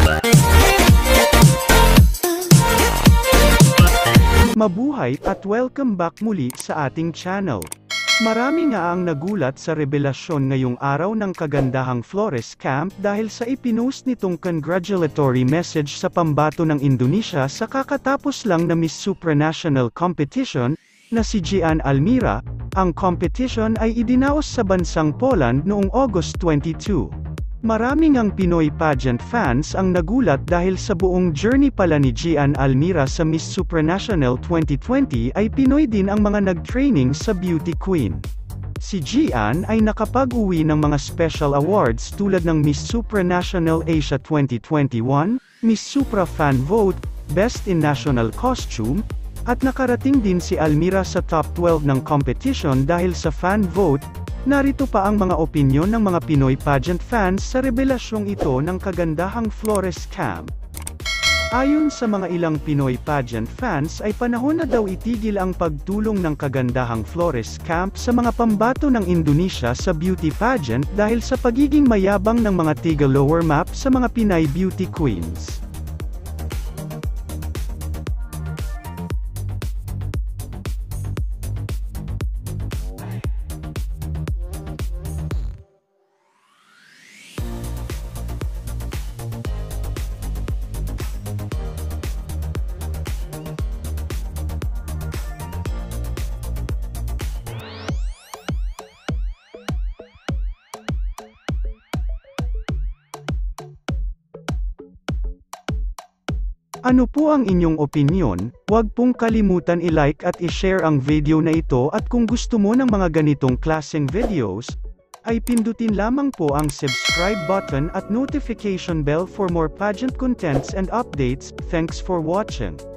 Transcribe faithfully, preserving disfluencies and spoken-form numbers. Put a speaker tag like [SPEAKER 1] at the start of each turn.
[SPEAKER 1] Mabuhay at welcome back muli sa ating channel. Marami nga ang nagulat sa revelasyon ngayong araw ng Kagandahang Flores camp dahil sa ipinost nitong congratulatory message sa pambato ng Indonesia sa kakatapos lang na Miss Supranational competition, na si Jihane Almira. Ang competition ay idinaos sa bansang Poland noong August twenty-two. Maraming ang Pinoy pageant fans ang nagulat dahil sa buong journey pala ni Jihane Almira sa Miss Supranational twenty twenty ay Pinoy din ang mga nag-training sa beauty queen. Si Jihane ay nakapag-uwi ng mga special awards tulad ng Miss Supranational Asia twenty twenty-one, Miss Supra Fan Vote, Best in National Costume, at nakarating din si Almira sa top twelve ng competition dahil sa fan vote. Narito pa ang mga opinyon ng mga Pinoy pageant fans sa revelasyong ito ng Kagandahang Flores camp. Ayon sa mga ilang Pinoy pageant fans ay panahon na daw itigil ang pagtulong ng Kagandahang Flores camp sa mga pambato ng Indonesia sa beauty pageant dahil sa pagiging mayabang ng mga tiga lower map sa mga Pinay beauty queens. Ano po ang inyong opinyon? Huwag pong kalimutan i-like at i-share ang video na ito at kung gusto mo ng mga ganitong klaseng videos, ay pindutin lamang po ang subscribe button at notification bell for more pageant contents and updates. Thanks for watching.